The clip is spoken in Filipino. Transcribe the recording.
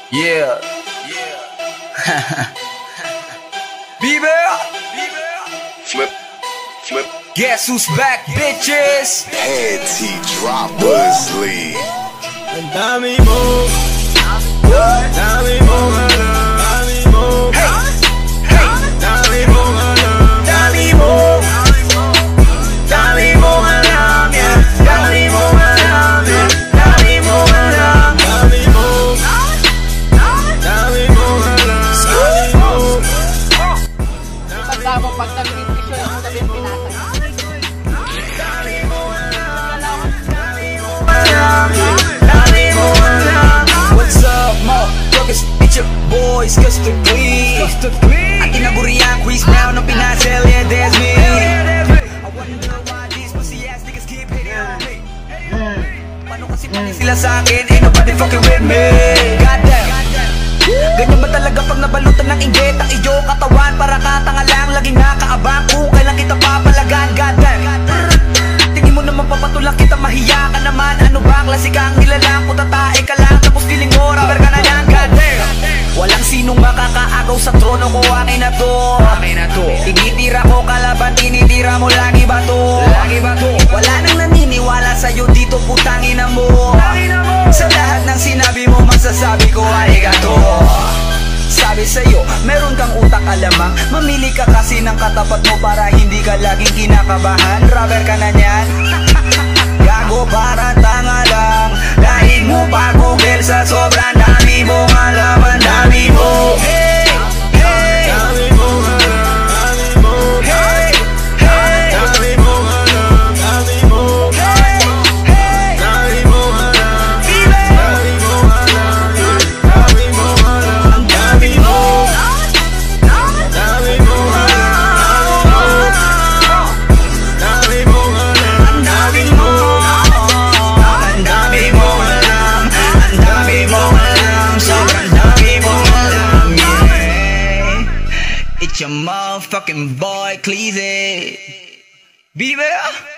Yeah. Bieber. Flip. Guess who's back, bitches? Head T drop Buzzley. Ang dami mo, dami mo alam, dami mo, dami mo alam, dami mo, dami mo alam, yeah, dami mo alam, yeah, dami mo alam, dami mo, dami mo alam, dami mo. Pagka mo pag nag-picture mo sabi yung pinatay. What's up, motherfuckers? It's your boys, Custard Clean. At tinaburiang quiz now ng pinasel, yeah, that's me. I wonder why these pussy ass niggas keep hitting on me. Paano kasi pati sila sa akin, ain't nobody fucking with me. Goddamn. Ganyan ba talaga pag nabalutan ng inggit ang iyong katawan? Para katanga lang, laging nakaabang kung kailan kita papalagan. Goddamn. Tingin mo naman papatulak kita, mahiya ka naman. Ano ba, klase kang nilalang, putatae ka lang, tapos feeling mo, rubber ka na yan. Goddamn. Walang sinong makakaagaw sa trono ko, akin na to. Tinitira ko kalaban, tinitira mo, lagi ba to? Wala nang naniniwala sa'yo dito, putangin na mo. Sa lahat ng sinabi mo, masasabi ko, arigato. Sabi sa'yo, meron kang utak alamang. Mamili ka kasi ng katapat mo para hindi ka laging kinakabahan. Rubber ka na niyan. Gago para tanga lang. Dahil mo pa Google sa sobrang dami mong alam. Ang dami mo. Hey, hey, Dami mo alam, dami mo, hey, hey, dami mo alam, dami mo, hey, hey. dami mo alam, Bieber. dami mo alam, dami mo alam, Ang dami mo. dami mo alam, dami mo alam, Ang dami mo. Ang dami mo alam. Ang dami mo alam. Sobrang dami mo alam. Yeah. It's your motherfucking boy, Cleezy. Bieber.